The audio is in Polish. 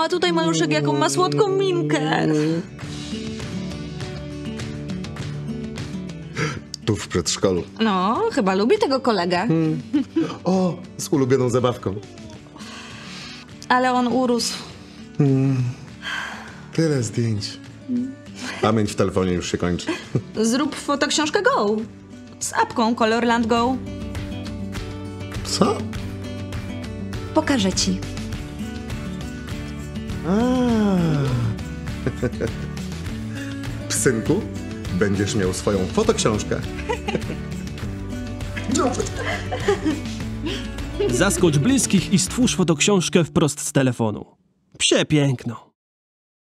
a tutaj maluszek jaką ma słodką minkę. Tu w przedszkolu. No, chyba lubi tego kolegę. O, z ulubioną zabawką. Ale on urósł. Tyle zdjęć. Pamięć w telefonie już się kończy. Zrób fotoksiążkę Go. Z apką Colorland Go. Co? Pokażę ci. Synku, będziesz miał swoją fotoksiążkę. Zaskocz bliskich i stwórz fotoksiążkę wprost z telefonu. Przepiękno.